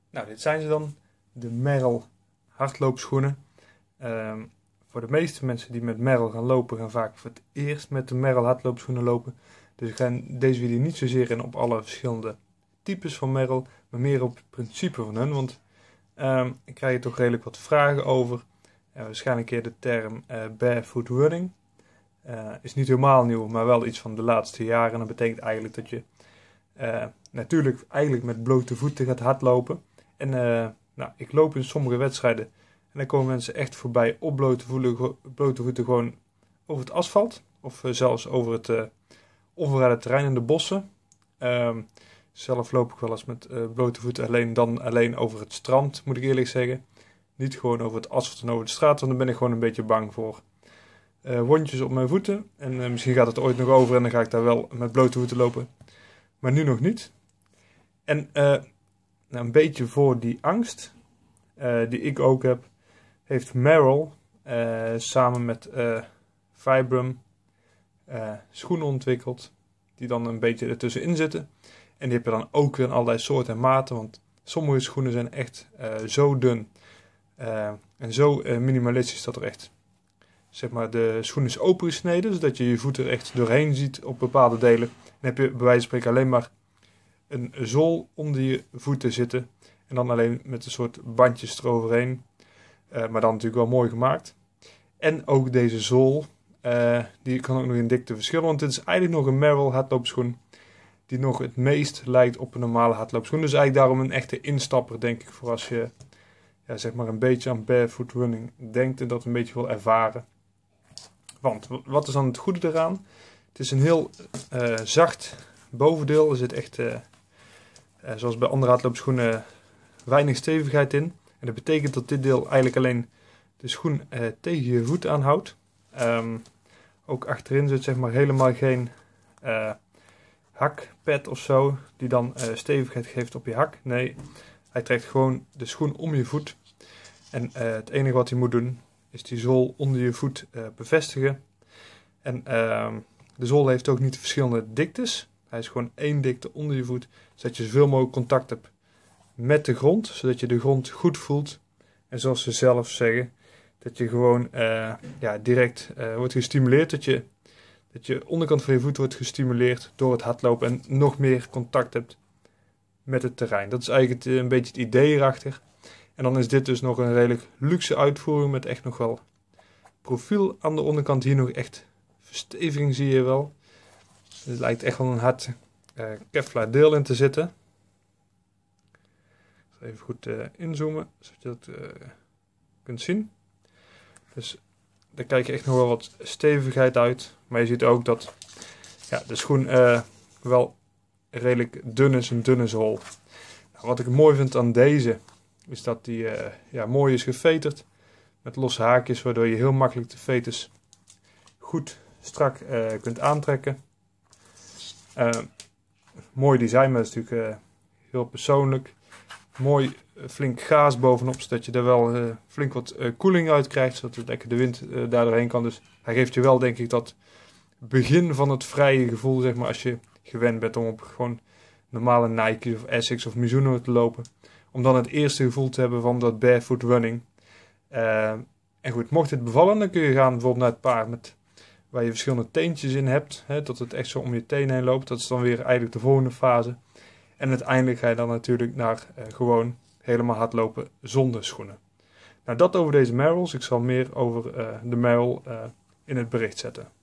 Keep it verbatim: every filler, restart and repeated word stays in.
Nou, dit zijn ze dan. De Merrell hardloopschoenen. Um, voor de meeste mensen die met Merrell gaan lopen, gaan vaak voor het eerst met de Merrell hardloopschoenen lopen. Dus ik ga in deze video niet zozeer in op alle verschillende types van Merrell, maar meer op het principe van hun. Want um, ik krijg er toch redelijk wat vragen over. Uh, waarschijnlijk een keer de term uh, barefoot running. Uh, is niet helemaal nieuw, maar wel iets van de laatste jaren. En dat betekent eigenlijk dat je uh, natuurlijk eigenlijk met blote voeten gaat hardlopen. En uh, nou, ik loop in sommige wedstrijden en dan komen mensen echt voorbij op blote voeten, blote voeten gewoon over het asfalt. Of uh, zelfs over het uh, onverharde terrein in de bossen. Um, zelf loop ik wel eens met uh, blote voeten, alleen dan alleen over het strand, moet ik eerlijk zeggen. Niet gewoon over het asfalt en over de straat, want dan ben ik gewoon een beetje bang voor. Uh, wondjes op mijn voeten. En uh, misschien gaat het ooit nog over en dan ga ik daar wel met blote voeten lopen. Maar nu nog niet. En uh, nou, een beetje voor die angst, uh, die ik ook heb, heeft Merrell uh, samen met uh, Vibram uh, schoenen ontwikkeld. Die dan een beetje ertussenin zitten. En die heb je dan ook in allerlei soorten en maten. Want sommige schoenen zijn echt uh, zo dun. Uh, en zo uh, minimalistisch dat er echt, zeg maar, de schoen is opengesneden, zodat je je voet er echt doorheen ziet op bepaalde delen. Dan heb je bij wijze van spreken alleen maar een zool onder je voeten zitten. En dan alleen met een soort bandjes eroverheen. Uh, maar dan natuurlijk wel mooi gemaakt. En ook deze zool, uh, die kan ook nog in dikte verschillen. Want dit is eigenlijk nog een Merrell hardloopschoen die nog het meest lijkt op een normale hardloopschoen. Dus eigenlijk daarom een echte instapper, denk ik, voor als je ja, zeg maar een beetje aan barefoot running denkt en dat een beetje wil ervaren. Want wat is dan het goede eraan? Het is een heel uh, zacht bovendeel. Er zit echt, uh, uh, zoals bij andere hardloopschoenen, weinig stevigheid in. En dat betekent dat dit deel eigenlijk alleen de schoen uh, tegen je voet aanhoudt. Um, ook achterin zit zeg maar helemaal geen uh, hakpad of zo, die dan uh, stevigheid geeft op je hak. Nee, hij trekt gewoon de schoen om je voet. En uh, het enige wat hij moet doen, is die zool onder je voet uh, bevestigen. En uh, de zool heeft ook niet verschillende diktes. Hij is gewoon één dikte onder je voet, zodat je zoveel mogelijk contact hebt met de grond, zodat je de grond goed voelt. En zoals ze zelf zeggen, dat je gewoon uh, ja, direct uh, wordt gestimuleerd, dat je, dat je onderkant van je voet wordt gestimuleerd door het hardlopen en nog meer contact hebt met het terrein. Dat is eigenlijk het, een beetje het idee erachter. En dan is dit dus nog een redelijk luxe uitvoering met echt nog wel profiel aan de onderkant. Hier nog echt versteviging zie je wel. Het lijkt echt wel een hard uh, Kevlar deel in te zitten. Even goed uh, inzoomen, zodat je dat uh, kunt zien. Dus daar kijk je echt nog wel wat stevigheid uit. Maar je ziet ook dat ja, de schoen uh, wel redelijk dun is, een dunne zool. Nou, wat ik mooi vind aan deze, is dat die uh, ja, mooi is geveterd. Met losse haakjes, waardoor je heel makkelijk de veters goed strak uh, kunt aantrekken. Uh, mooi design, maar dat is natuurlijk uh, heel persoonlijk. Mooi uh, flink gaas bovenop, zodat je er wel uh, flink wat uh, koeling uit krijgt. Zodat het lekker de wind uh, daar doorheen kan. Dus hij geeft je wel, denk ik, dat begin van het vrije gevoel, zeg maar, als je gewend bent om op gewoon normale Nike of Asics of Mizuno te lopen. Om dan het eerste gevoel te hebben van dat barefoot running. Uh, en goed, mocht dit bevallen, dan kun je gaan bijvoorbeeld naar het paard met, waar je verschillende teentjes in hebt. Hè, dat het echt zo om je teen heen loopt. Dat is dan weer eigenlijk de volgende fase. En uiteindelijk ga je dan natuurlijk naar uh, gewoon helemaal hardlopen zonder schoenen. Nou, dat over deze Merrells. Ik zal meer over uh, de Merrell uh, in het bericht zetten.